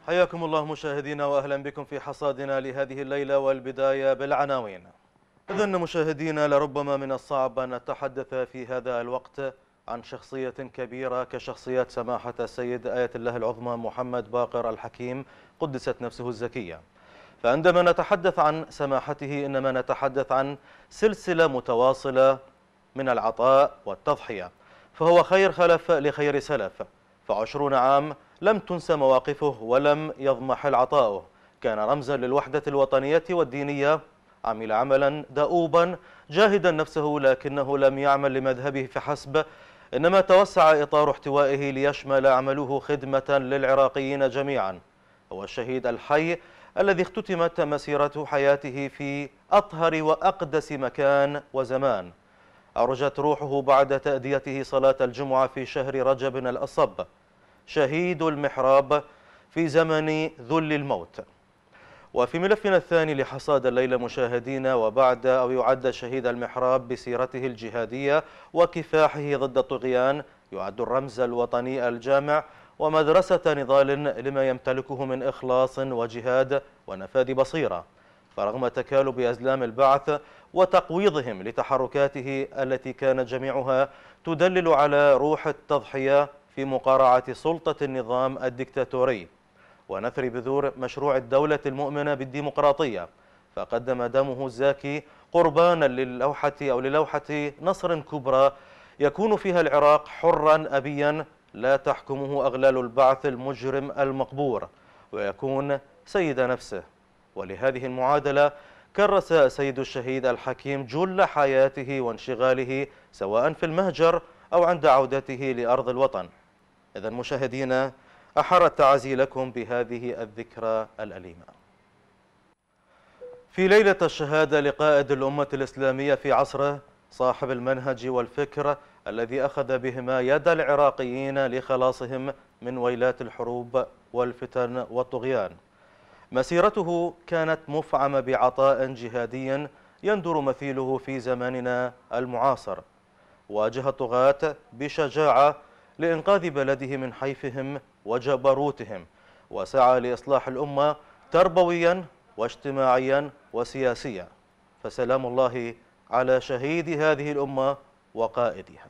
حياكم الله مشاهدينا وأهلا بكم في حصادنا لهذه الليلة، والبداية بالعناوين. إذن مشاهدينا، لربما من الصعب أن نتحدث في هذا الوقت عن شخصية كبيرة كشخصية سماحة السيد آية الله العظمى محمد باقر الحكيم قدست نفسه الزكية. فعندما نتحدث عن سماحته إنما نتحدث عن سلسلة متواصلة من العطاء والتضحية، فهو خير خلف لخير سلف، ف20 عام لم تنسى مواقفه ولم يضمحل عطاؤه. كان رمزا للوحدة الوطنية والدينية، عمل عملا دؤوبا جاهدا نفسه، لكنه لم يعمل لمذهبه فحسب، إنما توسع إطار احتوائه ليشمل عمله خدمة للعراقيين جميعا. هو الشهيد الحي الذي اختتمت مسيرة حياته في أطهر وأقدس مكان وزمان. عرجت روحه بعد تأديته صلاة الجمعة في شهر رجب الأصب، شهيد المحراب في زمن ذل الموت. وفي ملفنا الثاني لحصاد الليلة مشاهدينا، وبعد أو يعد شهيد المحراب بسيرته الجهادية وكفاحه ضد الطغيان، يعد الرمز الوطني الجامع ومدرسة نضال لما يمتلكه من إخلاص وجهاد ونفاذ بصيرة. فرغم تكالب أزلام البعث وتقويضهم لتحركاته التي كانت جميعها تدلل على روح التضحية في مقارعة سلطة النظام الدكتاتوري ونثر بذور مشروع الدولة المؤمنة بالديمقراطية، فقدم دمه الزاكي قربانا للوحة نصر كبرى يكون فيها العراق حرا أبيا لا تحكمه أغلال البعث المجرم المقبور، ويكون سيد نفسه. ولهذه المعادلة كرس سيد الشهيد الحكيم جل حياته وانشغاله، سواء في المهجر أو عند عودته لأرض الوطن. إذن مشاهدينا، أحر التعازي لكم بهذه الذكرى الأليمة. في ليلة الشهادة لقائد الأمة الإسلامية في عصره، صاحب المنهج والفكر الذي أخذ بهما يد العراقيين لخلاصهم من ويلات الحروب والفتن والطغيان. مسيرته كانت مفعمة بعطاء جهادي يندر مثيله في زماننا المعاصر. واجه الطغاة بشجاعة لإنقاذ بلده من حيفهم وجبروتهم، وسعى لإصلاح الأمة تربويا واجتماعيا وسياسيا. فسلام الله على شهيد هذه الأمة وقائدها.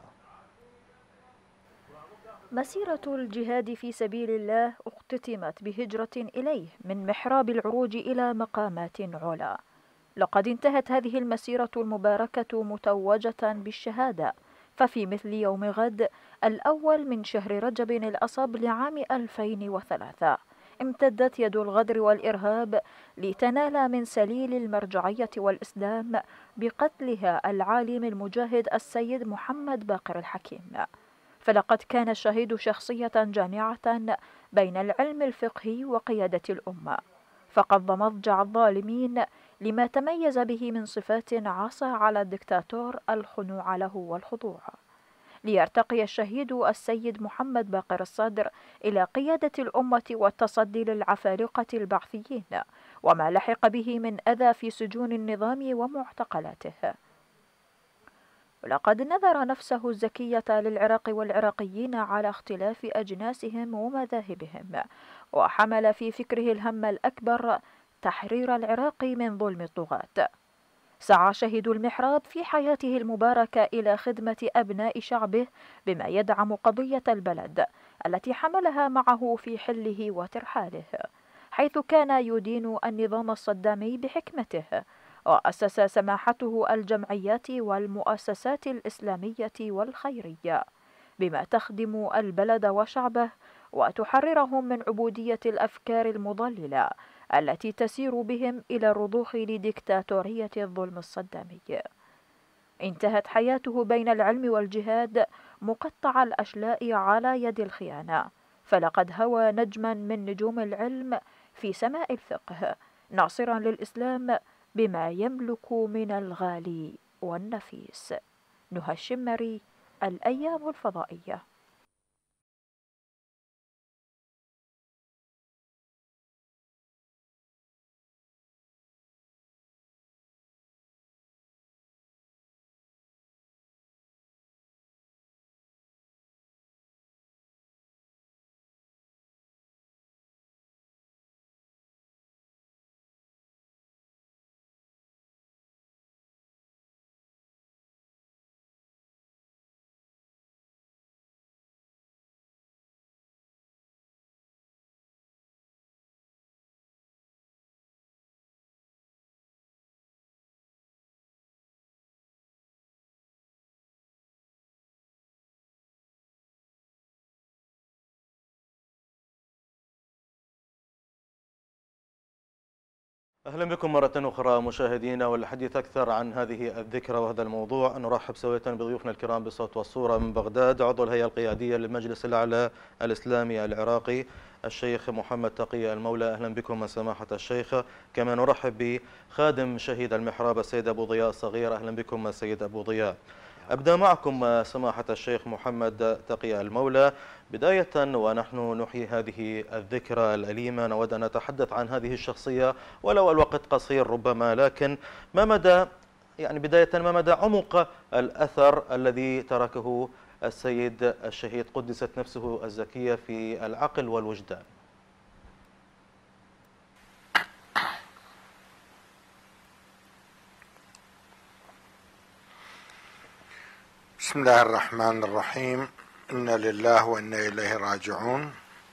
مسيرة الجهاد في سبيل الله اختتمت بهجرة إليه من محراب العروج إلى مقامات علا. لقد انتهت هذه المسيرة المباركة متوجة بالشهادة، ففي مثل يوم غد الأول من شهر رجب الأصب لعام 2003 امتدت يد الغدر والإرهاب لتنال من سليل المرجعية والإسلام بقتلها العالم المجاهد السيد محمد باقر الحكيم. فلقد كان الشهيد شخصية جامعة بين العلم الفقهي وقيادة الأمة، فقد ضمضجع الظالمين لما تميز به من صفات عصى على الدكتاتور الخنوع له والخضوع، ليرتقي الشهيد السيد محمد باقر الصدر إلى قيادة الأمة والتصدي للعفارقة البعثيين وما لحق به من أذى في سجون النظام ومعتقلاته. ولقد نذر نفسه الزكية للعراق والعراقيين على اختلاف أجناسهم ومذاهبهم، وحمل في فكره الهم الأكبر تحرير العراق من ظلم الطغاة. سعى شهيد المحراب في حياته المباركة إلى خدمة أبناء شعبه بما يدعم قضية البلد التي حملها معه في حله وترحاله، حيث كان يدين النظام الصدامي بحكمته، وأسس سماحته الجمعيات والمؤسسات الإسلامية والخيرية بما تخدم البلد وشعبه وتحررهم من عبودية الأفكار المضللة التي تسير بهم إلى الرضوخ لديكتاتورية الظلم الصدامي. انتهت حياته بين العلم والجهاد مقطع الأشلاء على يد الخيانة، فلقد هوى نجما من نجوم العلم في سماء الفقه، ناصرا للإسلام بما يملك من الغالي والنفيس. نهى الشمري، الأيام الفضائية. أهلا بكم مرة أخرى مشاهدينا، والحديث أكثر عن هذه الذكرى وهذا الموضوع نرحب سوية بضيوفنا الكرام بالصوت والصورة من بغداد، عضو الهيئة القيادية للمجلس الأعلى الإسلامي العراقي الشيخ محمد تقي المولى. أهلا بكم من سماحة الشيخ. كما نرحب بخادم شهيد المحراب السيد أبو ضياء الصغير. أهلا بكم من السيد أبو ضياء. أبدأ معكم سماحة الشيخ محمد تقي المولى. بداية ونحن نحيي هذه الذكرى الأليمة نود أن نتحدث عن هذه الشخصية ولو الوقت قصير ربما، لكن ما مدى بداية ما مدى عمق الأثر الذي تركه السيد الشهيد قدست نفسه الزكية في العقل والوجدان؟ بسم الله الرحمن الرحيم. إنا لله وإنا إليه راجعون.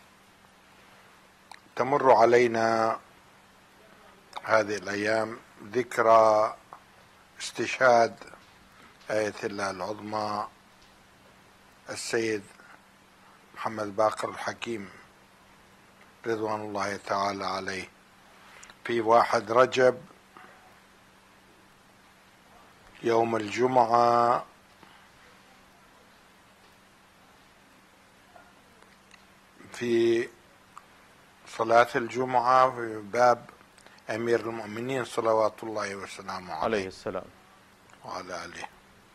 تمر علينا هذه الأيام ذكرى استشهاد آية الله العظمى السيد محمد باقر الحكيم رضوان الله تعالى عليه في 1 رجب يوم الجمعة في صلاة الجمعة في باب أمير المؤمنين صلوات الله وسلامه عليه السلام وعلى آله.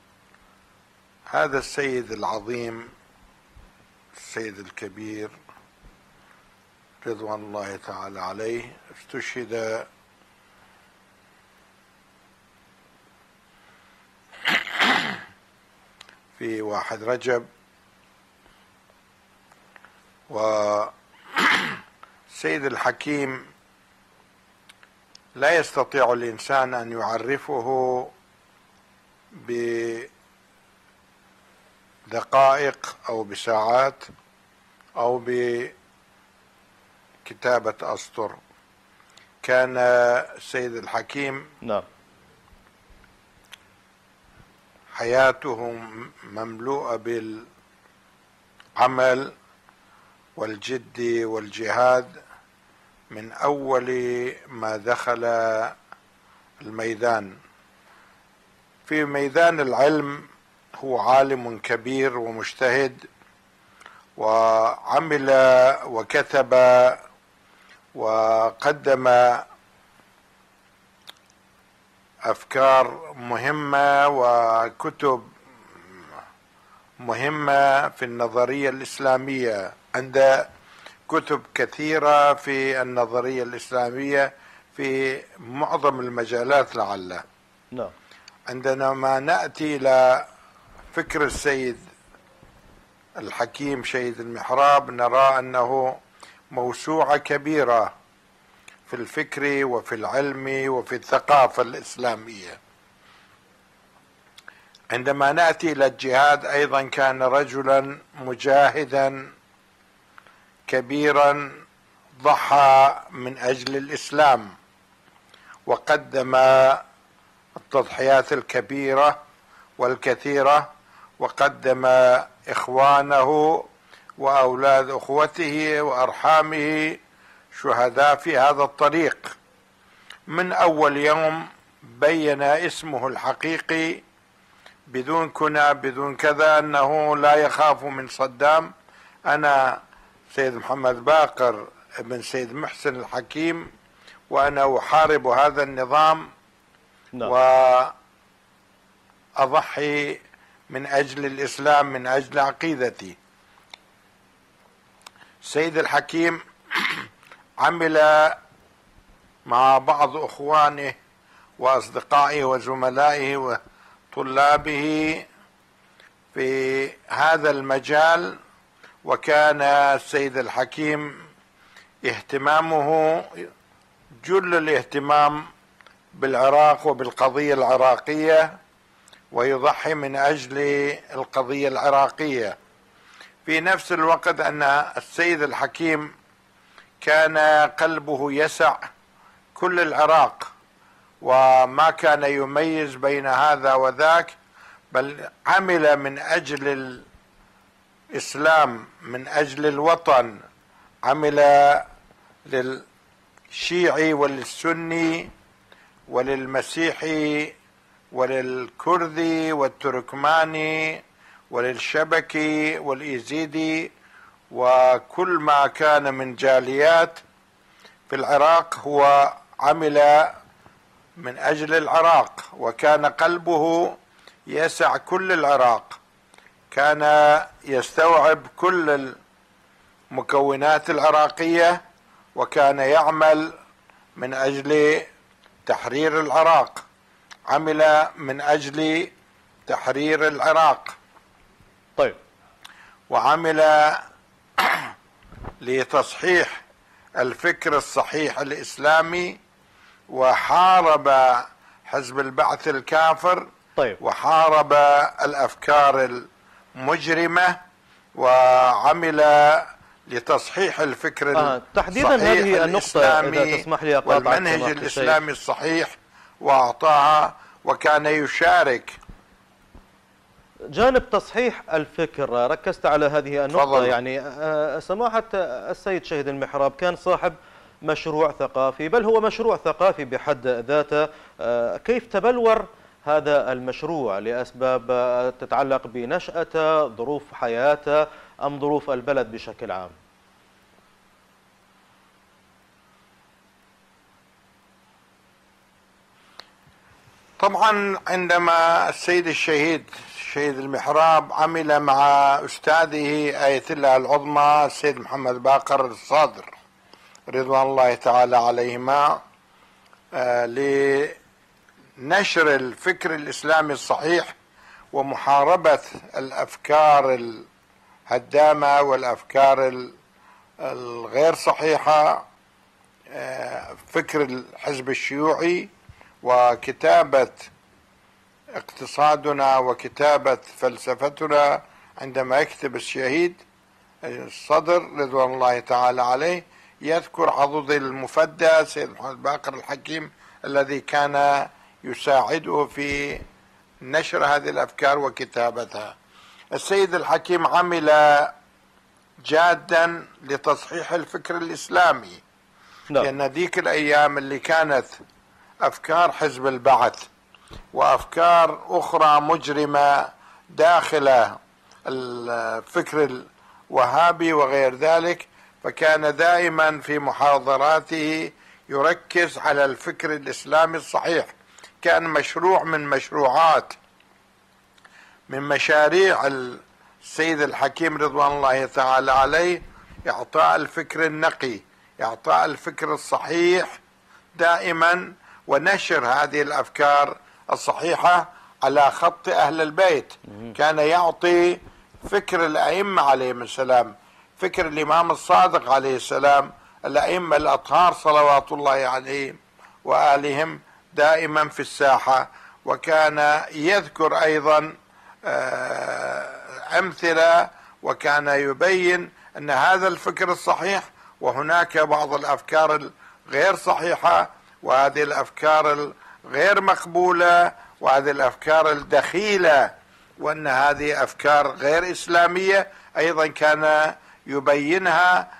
هذا السيد العظيم السيد الكبير رضوان الله تعالى عليه استشهد في 1 رجب، والسيد الحكيم لا يستطيع الإنسان أن يعرفه بدقائق أو بساعات أو بكتابة أسطر. كان السيد الحكيم حياته مملوءة بالعمل والجد والجهاد من أول ما دخل الميدان. في ميدان العلم هو عالم كبير ومجتهد، وعمل وكتب وقدم أفكار مهمة وكتب مهمة في النظرية الإسلامية. عند كتب كثيرة في النظرية الإسلامية في معظم المجالات لعله. عندما نأتي إلى فكر السيد الحكيم شهيد المحراب نرى أنه موسوعة كبيرة في الفكر وفي العلم وفي الثقافة الإسلامية. عندما نأتي إلى الجهاد أيضا كان رجلا مجاهدا كبيرا، ضحى من أجل الإسلام وقدم التضحيات الكبيرة والكثيرة، وقدم إخوانه وأولاد أخوته وأرحامه شهداء في هذا الطريق. من أول يوم بين اسمه الحقيقي بدون كنى بدون كذا أنه لا يخاف من صدام. أنا سيد محمد باقر ابن سيد محسن الحكيم، وأنا أحارب هذا النظام وأضحي من أجل الإسلام من أجل عقيدتي. سيد الحكيم عمل مع بعض أخوانه وأصدقائه وزملائه وطلابه في هذا المجال، وكان السيد الحكيم اهتمامه جل الاهتمام بالعراق وبالقضية العراقية، ويضحي من أجل القضية العراقية. في نفس الوقت أن السيد الحكيم كان قلبه يسع كل العراق، وما كان يميز بين هذا وذاك، بل عمل من أجل الإسلام من أجل الوطن، عمل وللشيعي وللسني وللمسيحي وللكردي والتركماني وللشبكي والإيزيدي وكل ما كان من جاليات في العراق. هو عمل من أجل العراق، وكان قلبه يسع كل العراق، كان يستوعب كل المكونات العراقية، وكان يعمل من أجل تحرير العراق، عمل من أجل تحرير العراق. طيب. وعمل لتصحيح الفكر الصحيح الإسلامي، وحارب حزب البعث الكافر. طيب. وحارب الأفكار المجرمة، وعمل لتصحيح الفكر تحديدا هذه النقطة إذا تسمح لي أقاطعك، والمنهج الإسلامي الصحيح، وأعطاها وكان يشارك. جانب تصحيح الفكر ركزت على هذه النقطة. فضل. يعني سماحة السيد شهيد المحراب كان صاحب مشروع ثقافي، بل هو مشروع ثقافي بحد ذاته. كيف تبلور هذا المشروع لأسباب تتعلق بنشأته، ظروف حياته، أم ظروف البلد بشكل عام؟ طبعا عندما السيد الشهيد المحراب عمل مع أستاذه آية الله العظمى السيد محمد باقر الصادر رضوان الله تعالى عليهما لنشر الفكر الإسلامي الصحيح ومحاربة الأفكار الهدامة والأفكار الغير صحيحة، فكر الحزب الشيوعي، وكتابة اقتصادنا وكتابة فلسفتنا. عندما يكتب الشهيد الصدر رضوان الله تعالى عليه يذكر عضد المفدى سيد محمد باقر الحكيم الذي كان يساعده في نشر هذه الأفكار وكتابتها. السيد الحكيم عمل جادا لتصحيح الفكر الإسلامي. لأن ذيك الأيام اللي كانت أفكار حزب البعث وأفكار أخرى مجرمة داخل الفكر الوهابي وغير ذلك، فكان دائما في محاضراته يركز على الفكر الإسلامي الصحيح. كان مشروع من مشاريع السيد الحكيم رضوان الله تعالى عليه إعطاء الفكر النقي، إعطاء الفكر الصحيح دائما، ونشر هذه الأفكار الصحيحة على خط أهل البيت. كان يعطي فكر الأئمة عليهم السلام، فكر الإمام الصادق عليه السلام، الأئمة الأطهار صلوات الله عليهم وآلهم دائما في الساحة. وكان يذكر أيضا أمثلة، وكان يبين أن هذا الفكر الصحيح وهناك بعض الأفكار الغير صحيحة، وهذه الأفكار الغير مقبولة، وهذه الأفكار الدخيلة، وأن هذه أفكار غير إسلامية أيضا كان يبينها،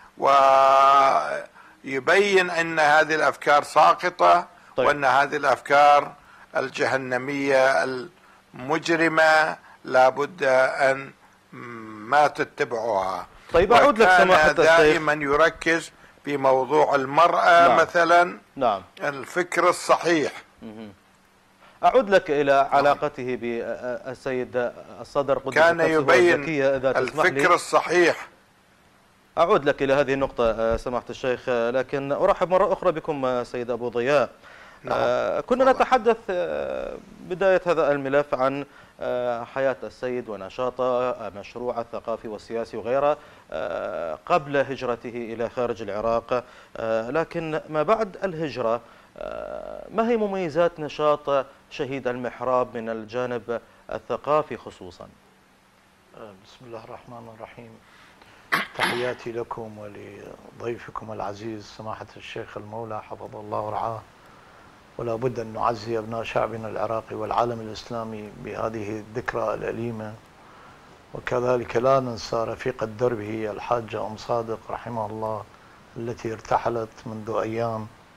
ويبين أن هذه الأفكار ساقطة. طيب. وأن هذه الأفكار الجهنمية المجرمة لا بد أن ما تتبعها. طيب أعود لك سماحة الشيخ. دائما يركز في موضوع المرأة. نعم. مثلا. نعم. الفكر الصحيح. أعود لك إلى علاقته بالسيد الصدر قدس كان يبين الفكر لي. الصحيح. أعود لك إلى هذه النقطة سماحة الشيخ، لكن أرحب مرة أخرى بكم سيد أبو ضياء. نعم. كنا نتحدث بداية هذا الملف عن حياة السيد ونشاطه، مشروعه الثقافي والسياسي وغيره قبل هجرته إلى خارج العراق، لكن ما بعد الهجرة ما هي مميزات نشاط شهيد المحراب من الجانب الثقافي خصوصا؟ بسم الله الرحمن الرحيم. تحياتي لكم ولضيفكم العزيز سماحة الشيخ المولى حفظه الله ورعاه. ولا بد أن نعزي أبناء شعبنا العراقي والعالم الإسلامي بهذه الذكرى الأليمة، وكذلك لا ننسى رفيقة دربه الحاجة أم صادق رحمه الله التي ارتحلت منذ أيام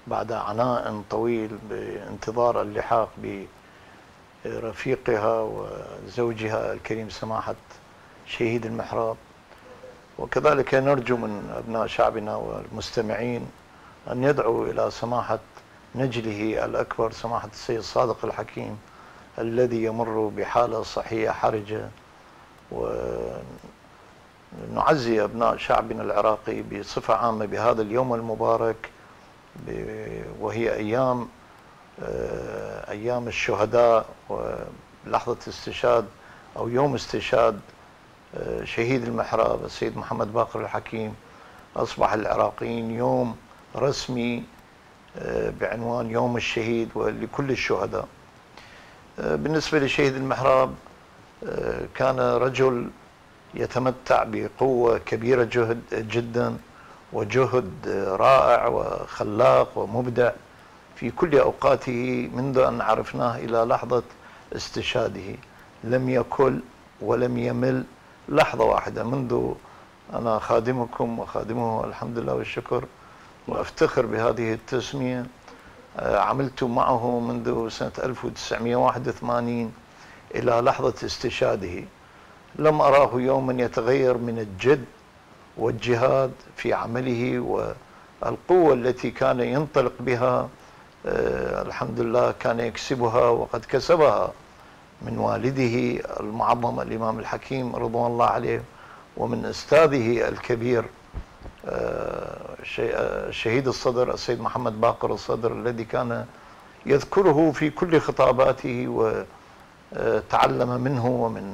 بعد عناء طويل بانتظار اللحاق برفيقها وزوجها الكريم سماحة شهيد المحراب. وكذلك نرجو من أبناء شعبنا والمستمعين أن يدعوا إلى سماحة نجله الأكبر سماحة السيد صادق الحكيم الذي يمر بحالة صحية حرجة، ونعزي أبناء شعبنا العراقي بصفة عامة بهذا اليوم المبارك، وهي أيام الشهداء ولحظة استشهاد أو يوم استشهاد شهيد المحراب السيد محمد باقر الحكيم. أصبح العراقيين يوم رسمي بعنوان يوم الشهيد ولكل الشهداء. بالنسبة لشهيد المحراب كان رجل يتمتع بقوة كبيرة جدا وجهد رائع وخلاق ومبدع في كل أوقاته منذ أن عرفناه إلى لحظة استشهاده. لم يكل ولم يمل لحظة واحدة منذ أنا خادمكم وخادمه الحمد لله والشكر، وأفتخر بهذه التسمية. عملت معه منذ سنة 1981 إلى لحظة استشهاده. لم أراه يوما يتغير من الجد والجهاد في عمله والقوة التي كان ينطلق بها. الحمد لله كان يكسبها وقد كسبها من والده المعظم الإمام الحكيم رضوان الله عليه، ومن أستاذه الكبير شهيد الصدر السيد محمد باقر الصدر الذي كان يذكره في كل خطاباته، وتعلم منه ومن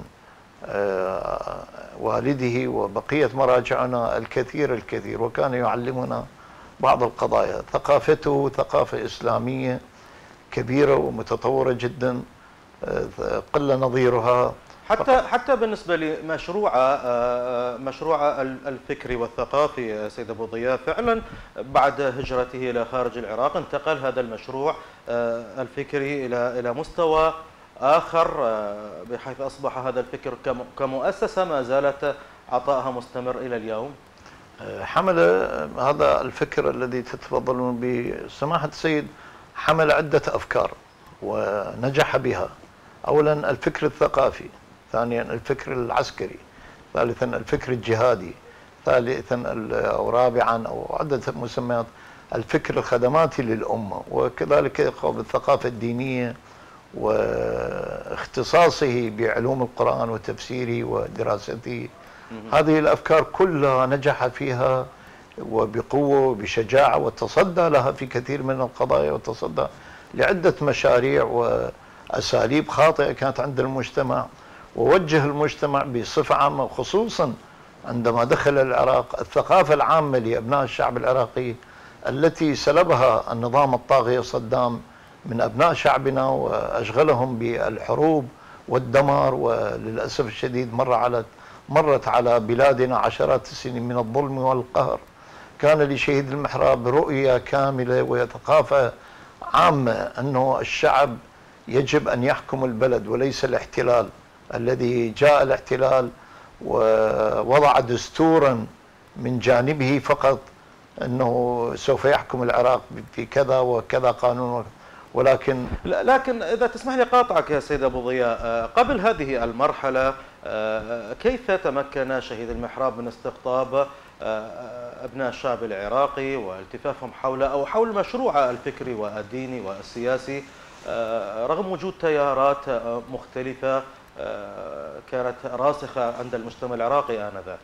والده وبقية مراجعنا الكثير، وكان يعلمنا بعض القضايا. ثقافته ثقافة إسلامية كبيرة ومتطورة جدا قل نظيرها. حتى بالنسبة لمشروع الفكري والثقافي سيد أبو ضياء، فعلا بعد هجرته إلى خارج العراق انتقل هذا المشروع الفكري إلى مستوى آخر، بحيث أصبح هذا الفكر كمؤسسة ما زالت عطائها مستمر إلى اليوم. حمل هذا الفكر الذي تتفضلون بسماحة السيد، حمل عدة أفكار ونجح بها. أولا الفكر الثقافي، ثانيا الفكر العسكري، ثالثا الفكر الجهادي، ثالثا أو رابعا أو عدة مسميات الفكر الخدماتي للأمة، وكذلك بالثقافة الدينية واختصاصه بعلوم القرآن وتفسيره ودراسته. هذه الأفكار كلها نجح فيها وبقوة وبشجاعة، وتصدى لها في كثير من القضايا، وتصدى لعدة مشاريع وأساليب خاطئة كانت عند المجتمع، ووجه المجتمع بصفة عامة، وخصوصا عندما دخل العراق الثقافة العامة لأبناء الشعب العراقي التي سلبها النظام الطاغية صدام من أبناء شعبنا وأشغلهم بالحروب والدمار، وللأسف الشديد مرت على بلادنا عشرات السنين من الظلم والقهر. كان لشهيد المحراب رؤية كاملة وثقافة عامة أنه الشعب يجب أن يحكم البلد وليس الاحتلال الذي جاء الاحتلال ووضع دستورا من جانبه فقط أنه سوف يحكم العراق في كذا وكذا قانون. ولكن إذا تسمح لي قاطعك يا سيد أبو ضياء، قبل هذه المرحلة كيف تمكن شهيد المحراب من استقطاب أبناء الشعب العراقي والتفافهم حول مشروع الفكري والديني والسياسي رغم وجود تيارات مختلفة كانت راسخة عند المجتمع العراقي آنذاك؟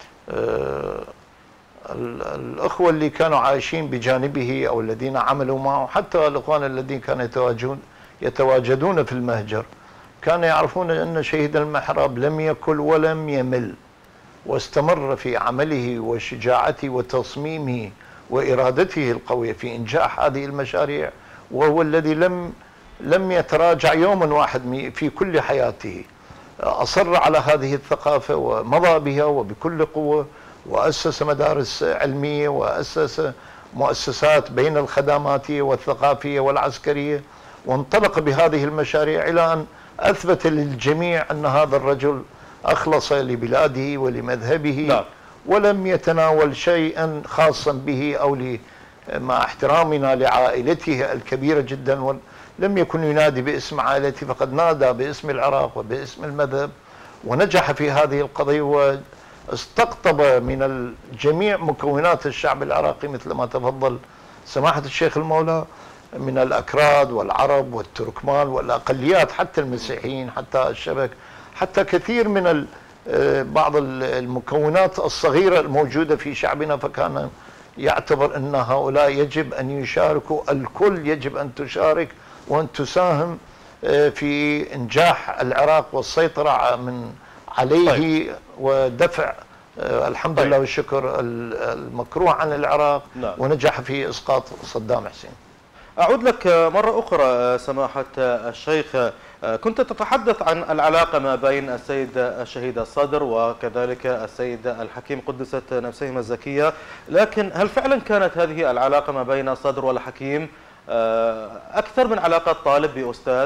الأخوة اللي كانوا عايشين بجانبه أو الذين عملوا معه، حتى الإخوان الذين كانوا يتواجدون في المهجر، كانوا يعرفون أن شهيد المحراب لم يكل ولم يمل، واستمر في عمله وشجاعته وتصميمه وإرادته القوية في إنجاح هذه المشاريع، وهو الذي لم يتراجع يوما واحد في كل حياته. أصر على هذه الثقافة ومضى بها وبكل قوة، وأسس مدارس علمية وأسس مؤسسات بين الخدماتية والثقافية والعسكرية، وانطلق بهذه المشاريع إلى أن أثبت للجميع أن هذا الرجل أخلص لبلاده ولمذهبه، ولم يتناول شيئا خاصا به أو مع احترامنا لعائلته الكبيرة جدا، ولم يكن ينادي باسم عائلته، فقد نادى باسم العراق وباسم المذهب ونجح في هذه القضية، واستقطب من جميع مكونات الشعب العراقي مثل ما تفضل سماحة الشيخ المولى، من الأكراد والعرب والتركمان والأقليات، حتى المسيحيين، حتى الشبك، حتى كثير من بعض المكونات الصغيرة الموجودة في شعبنا، فكان يعتبر أن هؤلاء يجب أن يشاركوا، الكل يجب أن تشارك وأن تساهم في إنجاح العراق والسيطرة عليه. طيب. ودفع الحمد لله والشكر المكروه عن العراق. نعم. ونجح في إسقاط صدام حسين. أعود لك مرة أخرى سماحة الشيخ، كنت تتحدث عن العلاقة ما بين السيد الشهيد الصدر وكذلك السيد الحكيم قدست نفسهما الزكية، لكن هل فعلا كانت هذه العلاقة ما بين الصدر والحكيم أكثر من علاقة طالب بأستاذ؟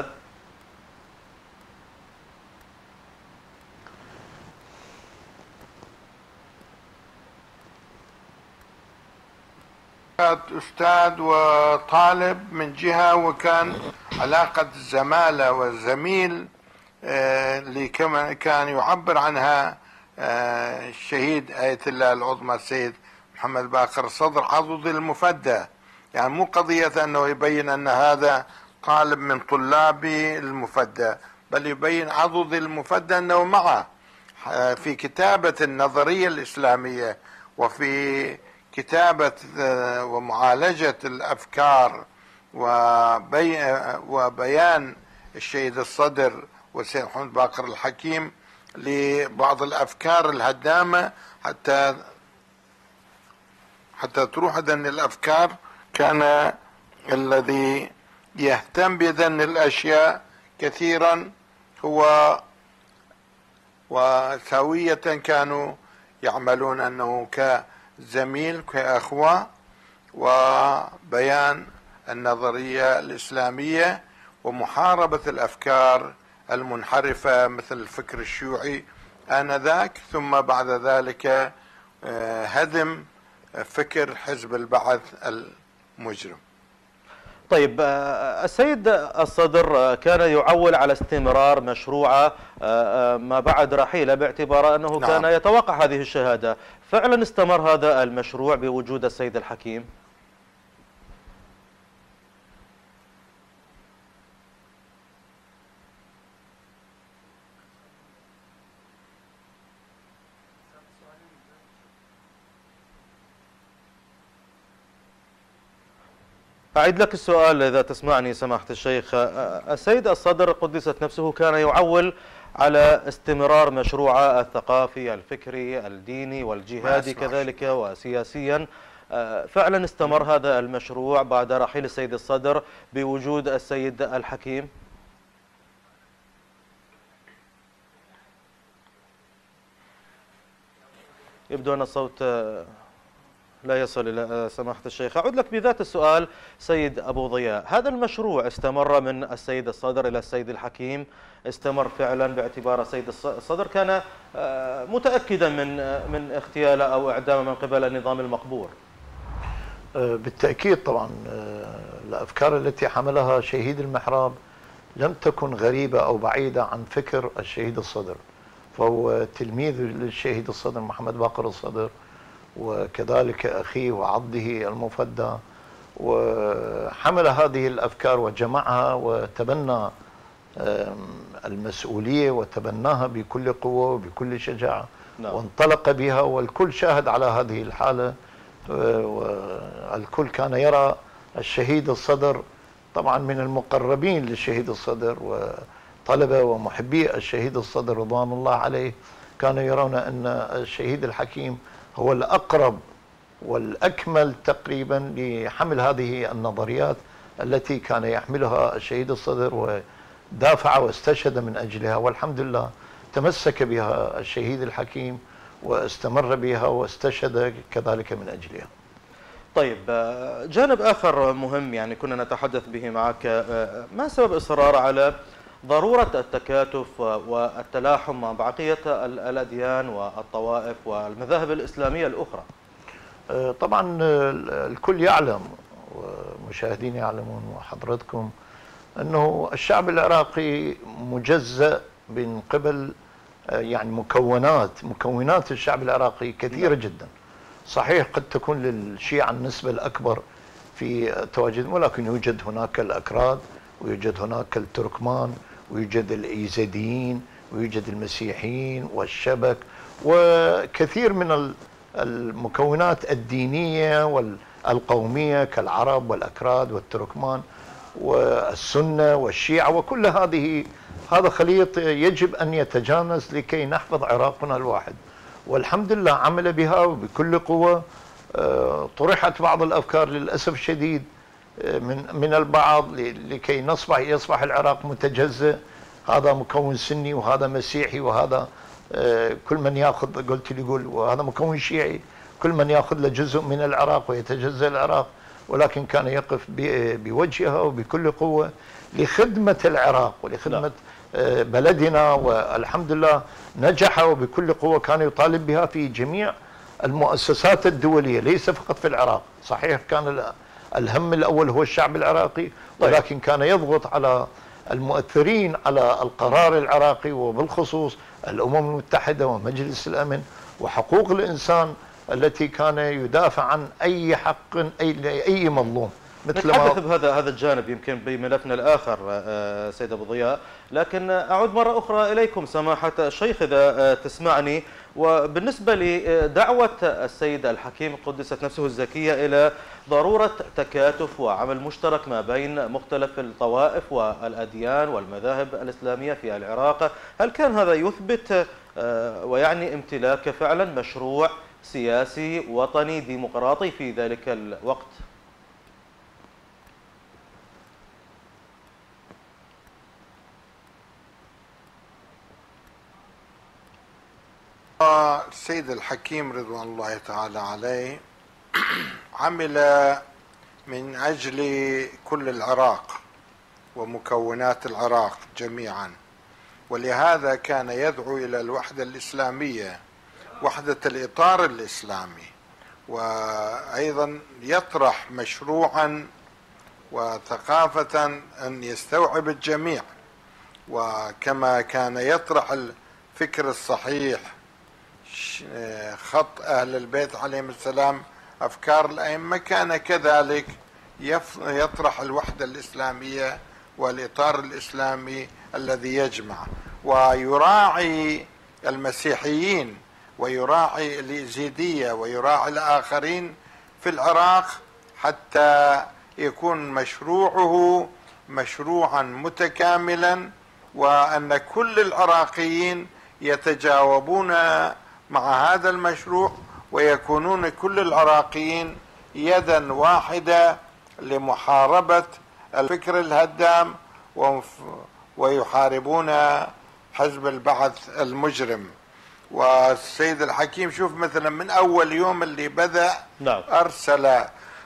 أستاذ وطالب من جهة، وكان علاقة الزمالة والزميل اللي كان يعبر عنها الشهيد آية الله العظمى السيد محمد باقر الصدر عضد المفدى. يعني مو قضية أنه يبين أن هذا طالب من طلاب المفدى، بل يبين عضد المفدى أنه معه في كتابة النظرية الإسلامية وفي كتابة ومعالجة الأفكار وبيان الشهيد الصدر والسيد محمد باقر الحكيم لبعض الأفكار الهدامة حتى تروح ذن الأفكار. كان الذي يهتم بذن الأشياء كثيرا هو وسوية كانوا يعملون أنه كزميل كأخوة، وبيان النظرية الإسلامية ومحاربة الأفكار المنحرفة مثل الفكر الشيوعي آنذاك، ثم بعد ذلك هدم فكر حزب البعث المجرم. طيب، السيد الصدر كان يعول على استمرار مشروعه ما بعد رحيله باعتبار أنه كان يتوقع هذه الشهادة، فعلا استمر هذا المشروع بوجود السيد الحكيم؟ أعيد لك السؤال إذا تسمعني سماحة الشيخ. السيد الصدر قدست نفسه كان يعول على استمرار مشروعه الثقافي الفكري الديني والجهادي كذلك وسياسيا، فعلا استمر هذا المشروع بعد رحيل السيد الصدر بوجود السيد الحكيم؟ يبدو أن الصوت لا يصل إلى سماحة الشيخ. أعود لك بذات السؤال سيد أبو ضياء، هذا المشروع استمر من السيد الصدر إلى السيد الحكيم، استمر فعلا باعتبار السيد الصدر كان متأكدا من اغتياله أو إعدامه من قبل النظام المقبور؟ بالتأكيد طبعا. الأفكار التي حملها شهيد المحراب لم تكن غريبة أو بعيدة عن فكر الشهيد الصدر، فهو تلميذ للشهيد الصدر محمد باقر الصدر، وكذلك أخيه وعضده المفدى، وحمل هذه الأفكار وجمعها وتبنى المسؤولية وتبناها بكل قوة وبكل شجاعة. وانطلق بها، والكل شاهد على هذه الحالة، والكل كان يرى الشهيد الصدر طبعا من المقربين للشهيد الصدر، وطلبة ومحبي الشهيد الصدر رضوان الله عليه كانوا يرون أن الشهيد الحكيم هو الأقرب والأكمل تقريبا لحمل هذه النظريات التي كان يحملها الشهيد الصدر، ودافع واستشهد من أجلها، والحمد لله تمسك بها الشهيد الحكيم واستمر بها واستشهد كذلك من أجلها. طيب، جانب آخر مهم يعني كنا نتحدث به معك، ما سبب إصرار على ضرورة التكاتف والتلاحم مع بقية الأديان والطوائف والمذاهب الإسلامية الأخرى؟ طبعا الكل يعلم ومشاهدين يعلمون وحضرتكم أنه الشعب العراقي مجزأ من قبل يعني مكونات الشعب العراقي كثيرة جدا. صحيح قد تكون للشيعة النسبة الأكبر في تواجدهم، ولكن يوجد هناك الأكراد، ويوجد هناك التركمان، ويوجد الإيزيديين، ويوجد المسيحيين والشبك، وكثير من المكونات الدينية والقومية كالعرب والأكراد والتركمان والسنة والشيعة، وكل هذا خليط يجب أن يتجانس لكي نحفظ عراقنا الواحد. والحمد لله عمل بها بكل قوة. طرحت بعض الأفكار للأسف الشديد من البعض لكي يصبح العراق متجزئ، هذا مكون سني وهذا مسيحي وهذا كل من ياخذ، قلت لي يقول وهذا مكون شيعي، كل من ياخذ له جزء من العراق ويتجزأ العراق. ولكن كان يقف بوجهها وبكل قوة لخدمة العراق ولخدمة بلدنا، والحمد لله نجح وبكل قوة كان يطالب بها في جميع المؤسسات الدولية ليس فقط في العراق. صحيح كان الهم الأول هو الشعب العراقي، ولكن كان يضغط على المؤثرين على القرار العراقي، وبالخصوص الأمم المتحدة ومجلس الأمن وحقوق الإنسان التي كان يدافع عن أي حق أي مظلوم. نتحدث بهذا الجانب يمكن بملفنا الآخر سيد أبو ضياء، لكن أعود مرة أخرى إليكم سماحة الشيخ إذا تسمعني. وبالنسبة لدعوة السيد الحكيم قدست نفسه الزكية إلى ضرورة تكاتف وعمل مشترك ما بين مختلف الطوائف والأديان والمذاهب الإسلامية في العراق، هل كان هذا يثبت ويعني امتلاك فعلا مشروع سياسي وطني ديمقراطي في ذلك الوقت؟ السيد الحكيم رضوان الله تعالى عليه عمل من أجل كل العراق ومكونات العراق جميعا، ولهذا كان يدعو إلى الوحدة الإسلامية، وحدة الإطار الإسلامي، وأيضا يطرح مشروعا وثقافة أن يستوعب الجميع. وكما كان يطرح الفكر الصحيح، خط أهل البيت عليهم السلام، أفكار الأئمة، كان كذلك يطرح الوحدة الإسلامية والإطار الإسلامي الذي يجمع، ويراعي المسيحيين ويراعي اليزيدية ويراعي الآخرين في العراق، حتى يكون مشروعه مشروعا متكاملا، وأن كل العراقيين يتجاوبون مع هذا المشروع، ويكونون كل العراقيين يدا واحدة لمحاربة الفكر الهدام ويحاربون حزب البعث المجرم. والسيد الحكيم شوف مثلا من أول يوم اللي بدأ أرسل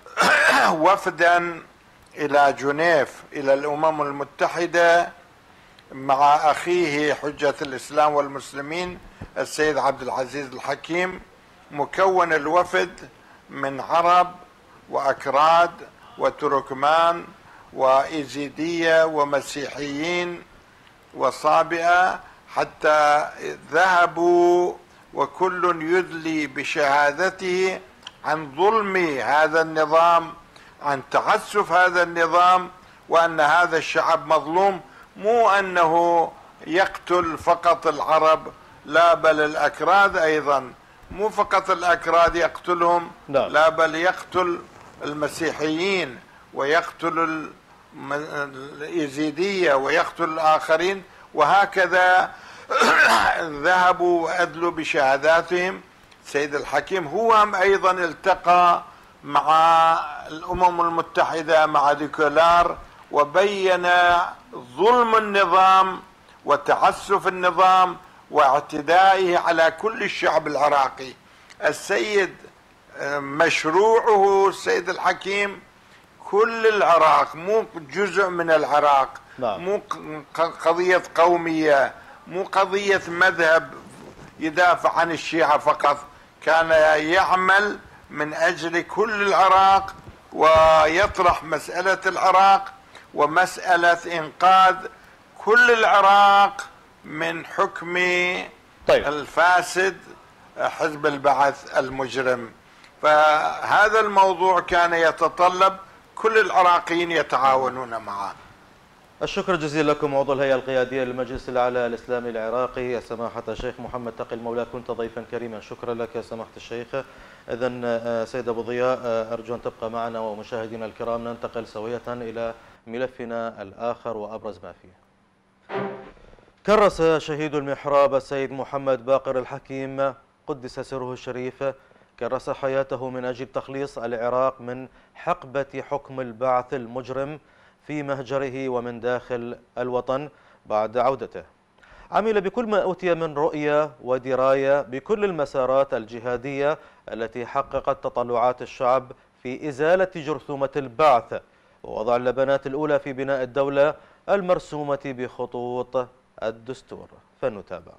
وفدا إلى جنيف إلى الأمم المتحدة مع أخيه حجة الإسلام والمسلمين السيد عبد العزيز الحكيم، مكون الوفد من عرب وأكراد وتركمان وإيزيدية ومسيحيين وصابئة، حتى ذهبوا وكل يدلي بشهادته عن ظلم هذا النظام، عن تعسف هذا النظام، وأن هذا الشعب مظلوم، مو أنه يقتل فقط العرب، لا بل الأكراد أيضا، مو فقط الأكراد يقتلهم، لا بل يقتل المسيحيين ويقتل اليزيدية ويقتل الآخرين، وهكذا ذهبوا وأدلوا بشهاداتهم. سيد الحكيم هو أيضا التقى مع الأمم المتحدة مع ديكولار، وبين ظلم النظام وتعسف النظام واعتدائه على كل الشعب العراقي. السيد مشروعه السيد الحكيم كل العراق، مو جزء من العراق، مو قضية قومية، مو قضية مذهب يدافع عن الشيعة فقط، كان يعمل من أجل كل العراق، ويطرح مسألة العراق ومسألة إنقاذ كل العراق من حكم الفاسد حزب البعث المجرم. فهذا الموضوع كان يتطلب كل العراقيين يتعاونون معه. الشكر جزيلا لكم عضو الهيئة القيادية للمجلس الأعلى الإسلامي العراقي يا سماحة الشيخ محمد تقي المولى، كنت ضيفا كريما، شكرا لك يا سماحة الشيخ. إذن سيد أبو ضياء أرجو أن تبقى معنا ومشاهدينا الكرام، ننتقل سوية إلى ملفنا الآخر وأبرز ما فيه. كرس شهيد المحراب السيد محمد باقر الحكيم قدس سره الشريف كرس حياته من أجل تخليص العراق من حقبة حكم البعث المجرم في مهجره ومن داخل الوطن بعد عودته. عمل بكل ما أوتي من رؤية ودراية بكل المسارات الجهادية التي حققت تطلعات الشعب في إزالة جرثومة البعث ووضع اللبنات الأولى في بناء الدولة المرسومة بخطوط الدستور. فلنتابع.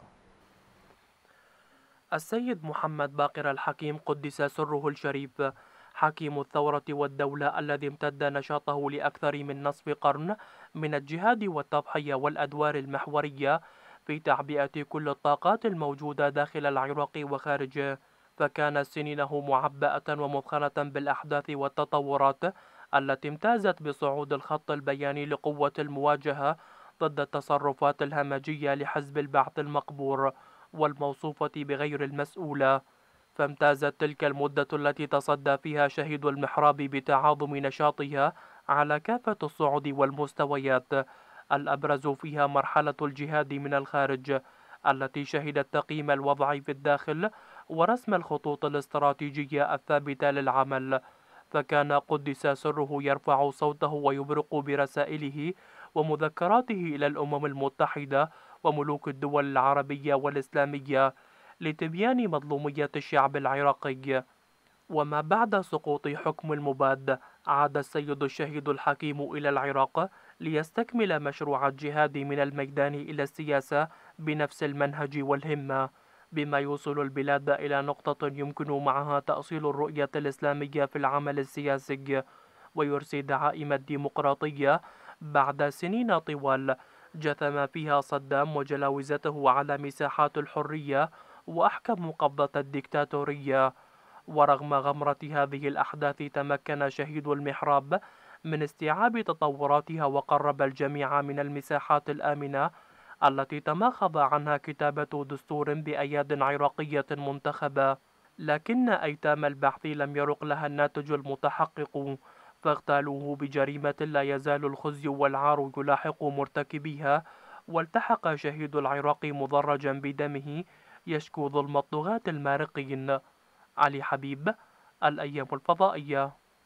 السيد محمد باقر الحكيم قدس سره الشريف حكيم الثورة والدولة الذي امتد نشاطه لأكثر من نصف قرن من الجهاد والتضحية والأدوار المحورية في تعبئة كل الطاقات الموجودة داخل العراق وخارجه، فكانت سنينه معبأة ومثخنة بالأحداث والتطورات التي امتازت بصعود الخط البياني لقوة المواجهة ضد التصرفات الهمجية لحزب البعث المقبور والموصوفة بغير المسؤولة. فامتازت تلك المدة التي تصدى فيها شهيد المحراب بتعاظم نشاطها على كافة الصعود والمستويات، الأبرز فيها مرحلة الجهاد من الخارج التي شهدت تقييم الوضع في الداخل ورسم الخطوط الاستراتيجية الثابتة للعمل. فكان قدس سره يرفع صوته ويبرق برسائله ومذكراته إلى الأمم المتحدة وملوك الدول العربية والإسلامية لتبيان مظلومية الشعب العراقي. وما بعد سقوط حكم المباد عاد السيد الشهيد الحكيم إلى العراق ليستكمل مشروع الجهاد من الميدان إلى السياسة بنفس المنهج والهمة، بما يوصل البلاد إلى نقطة يمكن معها تأصيل الرؤية الإسلامية في العمل السياسي ويرسي دعائم الديمقراطية بعد سنين طوال جثم فيها صدام وجلاوزته على مساحات الحرية وأحكم قبضة الدكتاتورية. ورغم غمرة هذه الأحداث تمكن شهيد المحراب من استيعاب تطوراتها وقرب الجميع من المساحات الآمنة التي تماخض عنها كتابة دستور بأياد عراقية منتخبة، لكن أيتام البعث لم يرق لها الناتج المتحقق، فاغتالوه بجريمة لا يزال الخزي والعار يلاحق مرتكبيها، والتحق شهيد العراق مضرجا بدمه يشكو ظلم الطغاة المارقين. علي حبيب، الأيام الفضائية.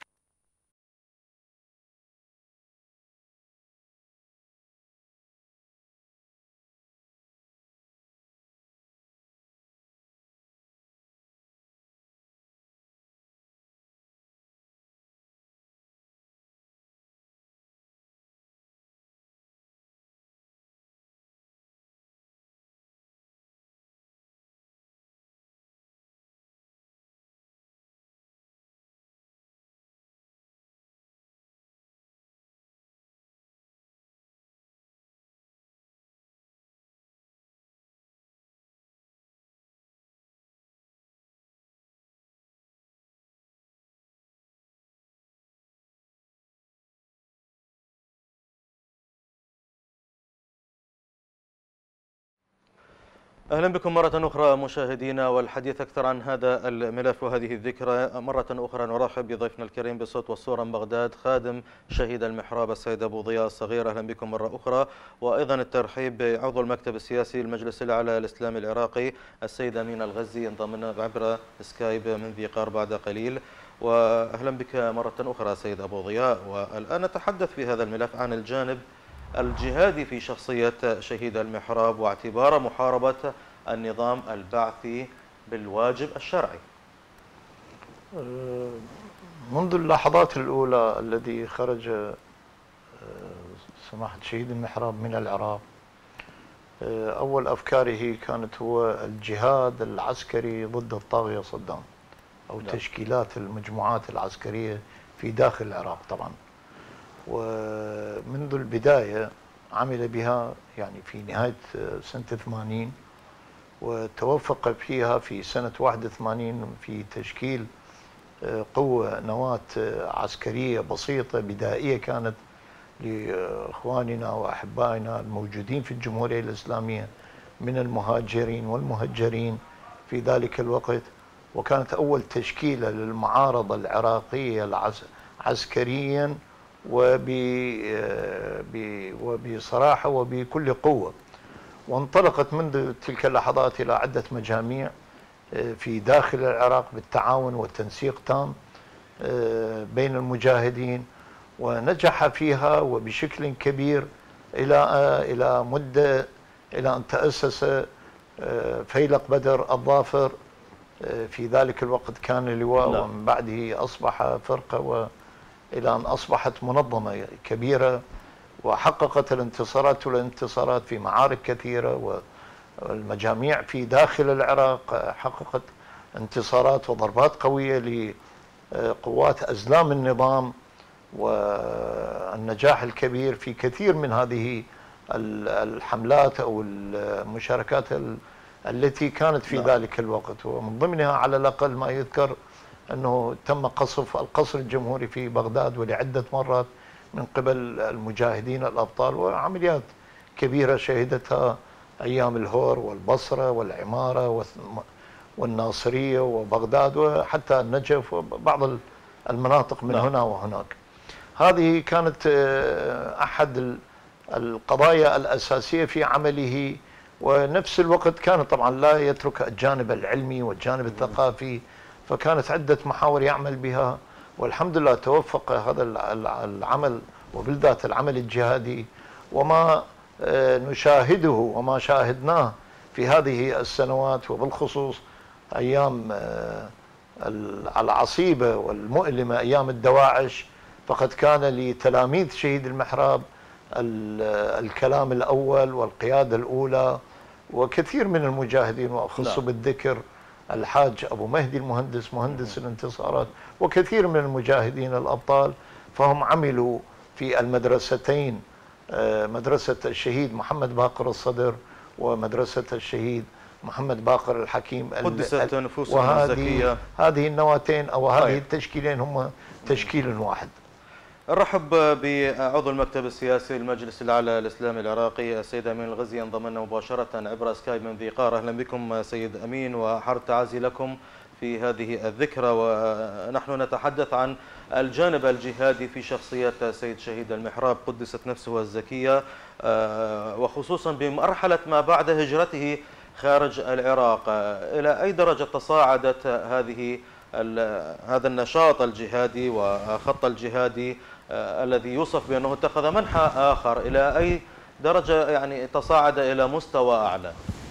أهلا بكم مرة أخرى مشاهدينا، والحديث أكثر عن هذا الملف وهذه الذكرى. مرة أخرى نرحب بضيفنا الكريم بالصوت والصورة من بغداد خادم شهيد المحراب السيد أبو ضياء الصغير. أهلا بكم مرة أخرى، وأيضا الترحيب بعضو المكتب السياسي المجلس الأعلى الإسلامي العراقي السيد أمين الغزي، ينضم لنا عبر سكايب من ذي قار بعد قليل. وأهلا بك مرة أخرى سيد أبو ضياء. والآن نتحدث في هذا الملف عن الجانب الجهادي في شخصية شهيد المحراب واعتبار محاربة النظام البعثي بالواجب الشرعي. منذ اللحظات الأولى الذي خرج سماحة شهيد المحراب من العراق، أول أفكاره كانت هو الجهاد العسكري ضد الطاغية صدام. أو تشكيلات المجموعات العسكرية في داخل العراق طبعا. ومنذ البداية عمل بها يعني في نهاية سنة 80، وتوفق فيها في سنة 81 في تشكيل قوة نواة عسكرية بسيطة بدائية كانت لإخواننا وأحبائنا الموجودين في الجمهورية الإسلامية من المهاجرين والمهجرين في ذلك الوقت. وكانت أول تشكيلة للمعارضة العراقية عسكريا وبصراحة وبكل قوة. وانطلقت منذ تلك اللحظات إلى عدة مجاميع في داخل العراق بالتعاون والتنسيق تام بين المجاهدين، ونجح فيها وبشكل كبير إلى مدة إلى أن تأسس فيلق بدر الظافر. في ذلك الوقت كان لواء ومن بعده أصبح فرقة، وإلى أن أصبحت منظمة كبيرة وحققت الانتصارات في معارك كثيرة. والمجاميع في داخل العراق حققت انتصارات وضربات قوية لقوات أزلام النظام، والنجاح الكبير في كثير من هذه الحملات أو المشاركات التي كانت في ذلك الوقت. ومن ضمنها على الأقل ما يذكر أنه تم قصف القصر الجمهوري في بغداد ولعدة مرات من قبل المجاهدين الأبطال، وعمليات كبيرة شهدتها أيام الهور والبصرة والعمارة والناصرية وبغداد وحتى النجف وبعض المناطق من هنا وهناك. هذه كانت أحد القضايا الأساسية في عمله. ونفس الوقت كان طبعا لا يترك الجانب العلمي والجانب الثقافي، فكانت عدة محاور يعمل بها. والحمد لله توفق هذا العمل وبالذات العمل الجهادي. وما نشاهده وما شاهدناه في هذه السنوات وبالخصوص أيام العصيبة والمؤلمة أيام الدواعش، فقد كان لتلاميذ شهيد المحراب الكلام الأول والقيادة الأولى، وكثير من المجاهدين وأخص بالذكر الحاج أبو مهدي المهندس مهندس الانتصارات وكثير من المجاهدين الأبطال. فهم عملوا في المدرستين، مدرسة الشهيد محمد باقر الصدر ومدرسة الشهيد محمد باقر الحكيم. قدست نفوسهم الزكية. هذه النواتين أو هذه التشكيلين هم تشكيل واحد. نرحب بعضو المكتب السياسي للمجلس الأعلى الإسلامي العراقي السيد أمين الغزي، انضم لنا مباشرة عبر سكايب من ذي قار. أهلا بكم سيد أمين، وحر تعازي لكم في هذه الذكرى. ونحن نتحدث عن الجانب الجهادي في شخصية سيد شهيد المحراب قدست نفسه الزكية، وخصوصا بمرحلة ما بعد هجرته خارج العراق. إلى أي درجة تصاعدت هذا النشاط الجهادي وخط الجهادي الذي يوصف بأنه اتخذ منحى آخر؟ إلى أي درجة يعني تصاعد إلى مستوى أعلى؟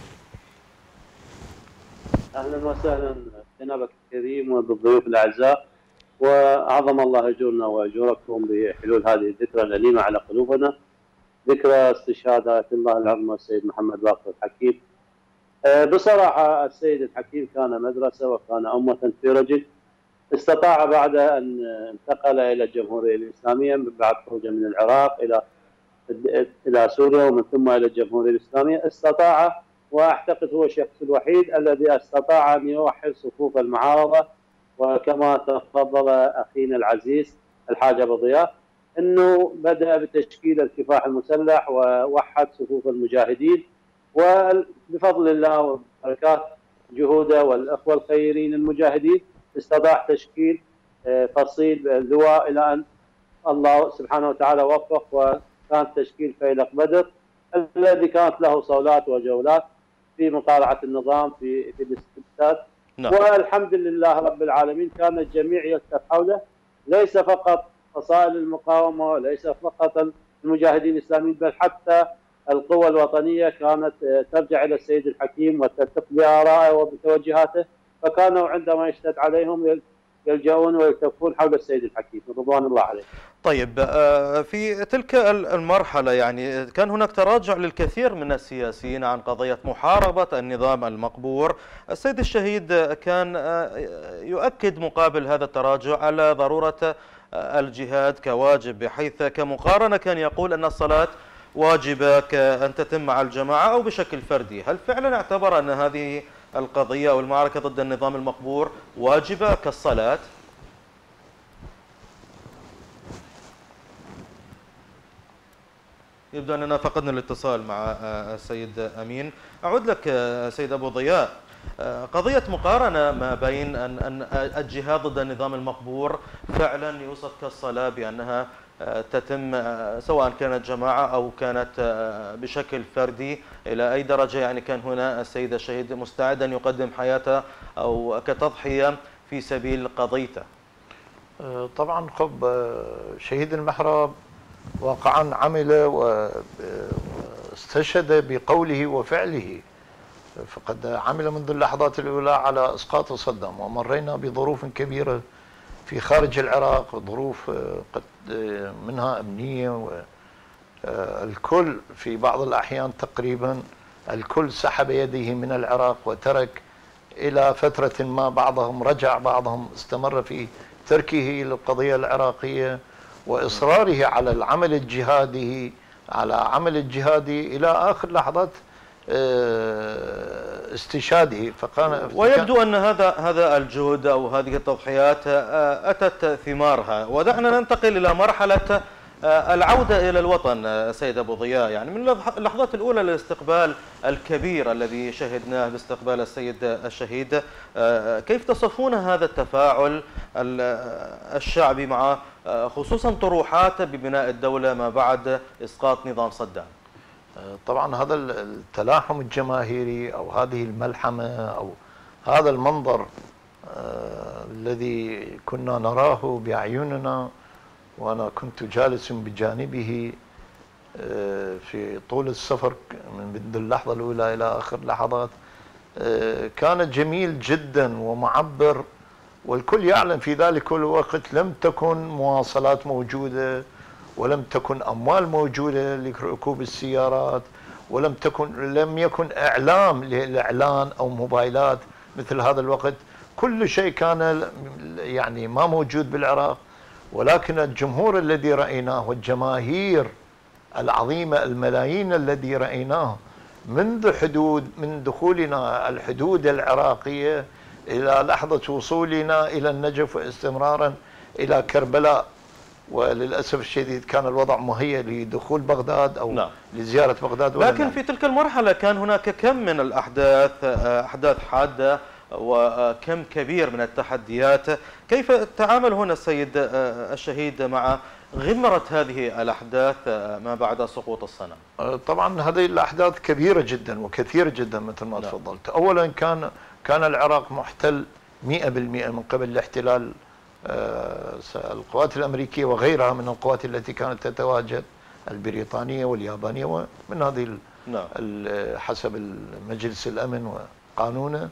أهلا وسهلا جنابك الكريم وبالضيوف الأعزاء، وأعظم الله أجورنا وأجوركم بحلول هذه الذكرى الأليمة على قلوبنا، ذكرى استشهاد آية الله العظمى السيد محمد باقر الحكيم. بصراحة السيد الحكيم كان مدرسة وكان أمة في رجل. استطاع بعد أن انتقل إلى الجمهورية الإسلامية بعد خروجه من العراق إلى سوريا ومن ثم إلى الجمهورية الإسلامية، استطاع، وأعتقد هو الشخص الوحيد الذي استطاع أن يوحد صفوف المعارضة. وكما تفضل أخينا العزيز الحاج أبو ضياء أنه بدأ بتشكيل الكفاح المسلح ووحد صفوف المجاهدين، وبفضل الله وبركات جهوده والأخوة الخيرين المجاهدين استطاع تشكيل فصيل اللواء إلى أن الله سبحانه وتعالى وفق، وكان تشكيل فيلق بدر الذي كانت له صولات وجولات في مطالعة النظام في الاستبداد. والحمد لله رب العالمين كان الجميع يلتف حوله، ليس فقط فصائل المقاومة وليس فقط المجاهدين الإسلاميين، بل حتى القوى الوطنية كانت ترجع إلى السيد الحكيم وتثق بآرائه وبتوجهاته، فكانوا عندما يشتد عليهم يلجؤون ويلتفون حول السيد الحكيم رضوان الله عليه. طيب، في تلك المرحلة يعني كان هناك تراجع للكثير من السياسيين عن قضية محاربة النظام المقبور. السيد الشهيد كان يؤكد مقابل هذا التراجع على ضرورة الجهاد كواجب، بحيث كمقارنة كان يقول أن الصلاة واجبة كأن تتم مع الجماعة أو بشكل فردي. هل فعلا اعتبر أن هذه القضية أو المعركة ضد النظام المقبور واجبة كالصلاة؟ يبدو أننا فقدنا الاتصال مع السيد أمين. أعود لك سيد أبو ضياء. قضية مقارنة ما بين أن الجهاد ضد النظام المقبور فعلا يوصف كالصلاة بأنها تتم سواء كانت جماعة أو كانت بشكل فردي، إلى أي درجة يعني كان هنا السيد الشهيد مستعد أن يقدم حياته أو كتضحية في سبيل قضيته؟ طبعا شهيد المحراب واقعا عمل واستشهد بقوله وفعله، فقد عمل منذ اللحظات الأولى على إسقاط صدام، ومرينا بظروف كبيرة في خارج العراق، ظروف قد منها أمنية، والكل في بعض الأحيان تقريبا الكل سحب يده من العراق وترك إلى فترة ما، بعضهم رجع، بعضهم استمر في تركه للقضية العراقية وإصراره على العمل الجهادي إلى آخر لحظات استشهاده. ويبدو أن هذا الجهد أو هذه التضحيات أتت ثمارها. ودعنا ننتقل إلى مرحلة العودة إلى الوطن سيد أبو ضياء. يعني من اللحظات الأولى للاستقبال الكبير الذي شهدناه باستقبال السيد الشهيد، كيف تصفون هذا التفاعل الشعبي مع خصوصا طروحات ببناء الدولة ما بعد إسقاط نظام صدام؟ طبعا هذا التلاحم الجماهيري أو هذه الملحمة أو هذا المنظر الذي كنا نراه بأعيننا، وأنا كنت جالس بجانبه في طول السفر منذ اللحظة الأولى إلى آخر لحظات، كان جميل جدا ومعبر، والكل يعلم في ذلك الوقت لم تكن مواصلات موجودة، ولم تكن أموال موجودة لركوب السيارات، لم يكن إعلام للإعلان أو موبايلات مثل هذا الوقت. كل شيء كان يعني ما موجود بالعراق، ولكن الجمهور الذي رأيناه والجماهير العظيمة الملايين الذي رأيناه من دخولنا الحدود العراقية إلى لحظة وصولنا إلى النجف واستمرارا إلى كربلاء، وللأسف الشديد كان الوضع مهيأ لدخول بغداد أو لزيارة بغداد. لكن في تلك المرحلة كان هناك كم من الأحداث، أحداث حادة وكم كبير من التحديات. كيف تعامل هنا السيد الشهيد مع غمرة هذه الأحداث ما بعد سقوط الصنم؟ طبعا هذه الأحداث كبيرة جدا وكثيرة جدا مثل ما تفضلت. أولا كان العراق محتل 100% من قبل الاحتلال، القوات الأمريكية وغيرها من القوات التي كانت تتواجد، البريطانية واليابانية، ومن هذه حسب مجلس الأمن وقانونه.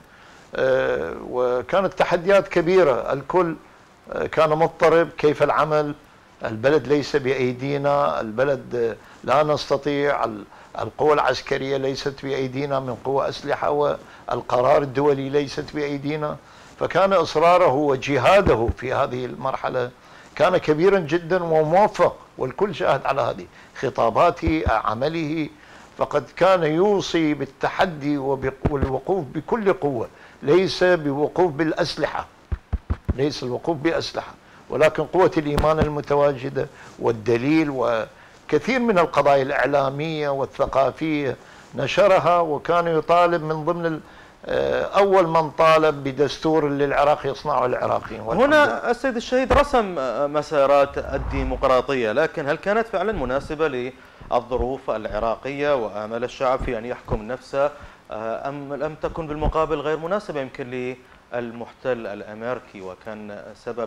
وكانت تحديات كبيرة، الكل كان مضطرب، كيف العمل؟ البلد ليس بأيدينا، البلد لا نستطيع، القوى العسكرية ليست بأيدينا من قوى أسلحة، والقرار الدولي ليست بأيدينا. فكان إصراره وجهاده في هذه المرحلة كان كبيرا جدا وموفق، والكل شاهد على هذه خطاباته، عمله. فقد كان يوصي بالتحدي والوقوف بكل قوة، ليس بوقوف بالأسلحة، ليس الوقوف بأسلحة، ولكن قوة الإيمان المتواجدة والدليل، وكثير من القضايا الإعلامية والثقافية نشرها. وكان يطالب من ضمن أول من طالب بدستور للعراق يصنعه العراقيين. هنا السيد الشهيد رسم مسارات الديمقراطية، لكن هل كانت فعلا مناسبة للظروف العراقية وآمال الشعب في أن يحكم نفسه، أم لم تكن بالمقابل غير مناسبة يمكن للمحتل الأمريكي وكان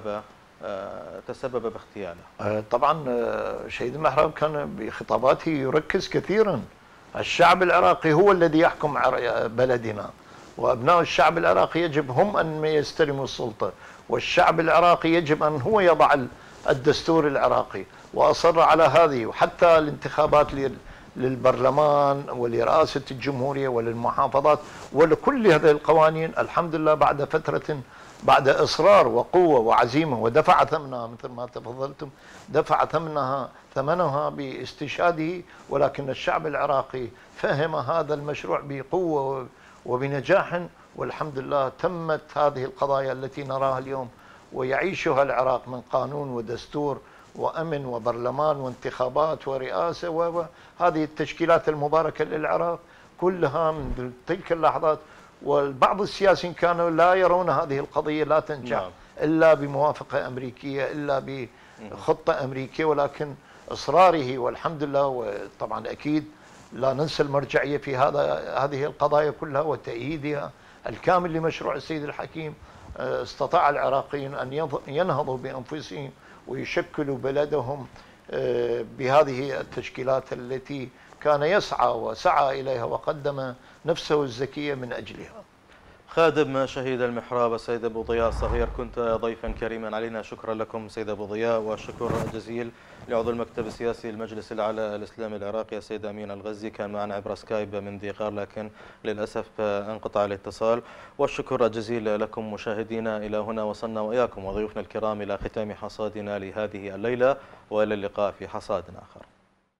تسبب باغتياله؟ طبعا شهيد المحراب كان بخطاباته يركز كثيرا الشعب العراقي هو الذي يحكم بلدنا، وأبناء الشعب العراقي يجب هم أن يستلموا السلطة، والشعب العراقي يجب أن هو يضع الدستور العراقي، وأصر على هذه، وحتى الانتخابات للبرلمان ولرئاسة الجمهورية وللمحافظات ولكل هذه القوانين، الحمد لله بعد فترة، بعد إصرار وقوة وعزيمة، ودفع ثمنها مثل ما تفضلتم، دفع ثمنها باستشهاده، ولكن الشعب العراقي فهم هذا المشروع بقوة وبنجاح، والحمد لله تمت هذه القضايا التي نراها اليوم ويعيشها العراق من قانون ودستور وأمن وبرلمان وانتخابات ورئاسة وهذه التشكيلات المباركة للعراق كلها من تلك اللحظات. والبعض السياسيين كانوا لا يرون هذه القضية لا تنجح إلا بموافقة أمريكية، إلا بخطة أمريكية، ولكن إصراره والحمد لله. وطبعا أكيد لا ننسى المرجعية في هذه القضايا كلها وتأييدها الكامل لمشروع السيد الحكيم. استطاع العراقيين أن ينهضوا بأنفسهم ويشكلوا بلدهم بهذه التشكيلات التي كان يسعى وسعى إليها وقدم نفسه الزكية من أجلها. خادم شهيد المحراب السيد أبو ضياء الصغير، كنت ضيفا كريما علينا، شكرا لكم سيد أبو ضياء، والشكر جزيل لعضو المكتب السياسي المجلس الأعلى الإسلامي العراقي السيد أمين الغزي، كان معنا عبر سكايب من ديقار لكن للأسف انقطع الاتصال. والشكر جزيل لكم مشاهدينا، إلى هنا وصلنا وإياكم وضيوفنا الكرام إلى ختام حصادنا لهذه الليلة، وإلى اللقاء في حصاد آخر.